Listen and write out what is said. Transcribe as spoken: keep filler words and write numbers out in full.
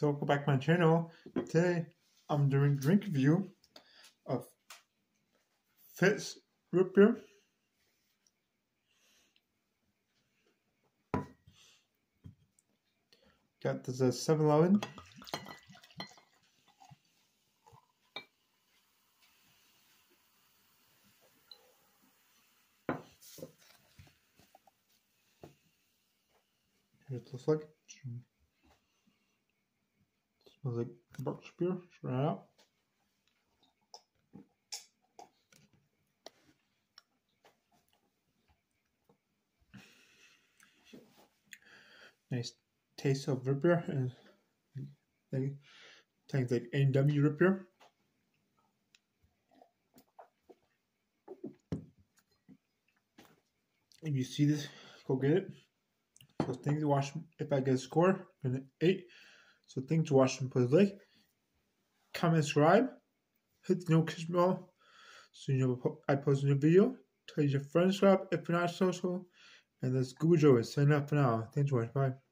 So welcome back to my channel. Today I'm doing drink review of Fitz root beer. Got this at seven eleven. Here's what it looks like. Smells like Buck's beer. Try it out. Nice taste of root beer and like, tastes like A and W root beer. If you see this, go get it. So things to watch. If I get a score, I'm an eight. So things to watch and put a like, comment, subscribe, hit the notification bell so you know I post a new video. Tell your friends to subscribe if you're not social. And let's Google Joe. Sign up for now. Thanks for watching. Bye.